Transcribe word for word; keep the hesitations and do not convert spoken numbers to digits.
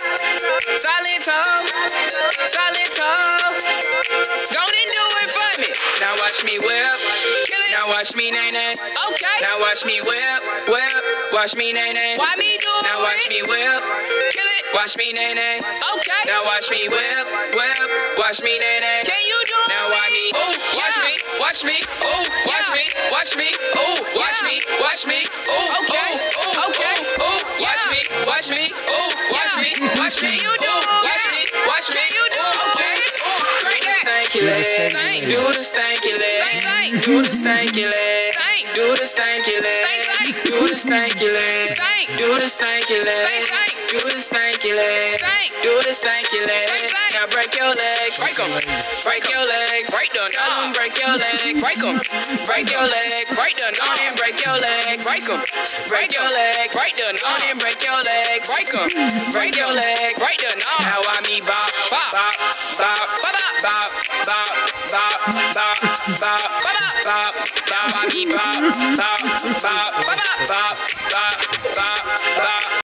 Solid toe, solid toe. Go and do it for me. Now watch me whip. Kill it. Now watch me nay nay. Okay. Now watch me whip, whip. Watch me nay nay. Why me do it? Now watch me whip. Kill it. Watch me nay nay. Okay. Now watch me whip, whip. Watch me nay nay. Can you do it? Now watch me. Ooh, watch me, watch me. Ooh, watch me, watch me. Ooh, watch me, watch me. Ooh, okay, okay. Ooh, watch me, watch me. Ooh, watch me, watch me. You do. Watch me, watch me. You do. Okay. Ooh, great stanky leg. Stank. Do the stanky leg. Stank. Do the stanky leg. Stank. Do the stanky leg. Stank. Do the stanky leg. Stank. Do the stanky leg. Stank. Do the stanky leg. Stank. Do the stanky leg. Now break your legs. Break them. Break your legs. Break them. Down. Break your legs. Break them. Break your legs. Break them. Down and break your legs. Break them. Break your legs. Break them. Down and break your legs. Break them. Break your legs. Break them. Now I me bop, bop, bop, bop, bop, bop, bop, bop, bop, bop, bop, bop, bop. I me bop, bop, bop, bop, bop, bop.